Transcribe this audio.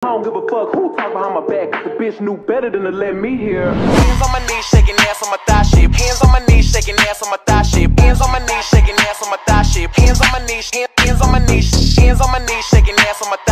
don't give a fuck who talk behind my back. The bitch knew better than to let me hear. Hands on my knees, shaking ass on my thigh shape. Hands on my knees, shaking ass on my thigh shape. Hands on my knees, shaking ass on my thigh shape. Hands on my knees, hands on my knees, hands on my knees, shaking ass on my thigh.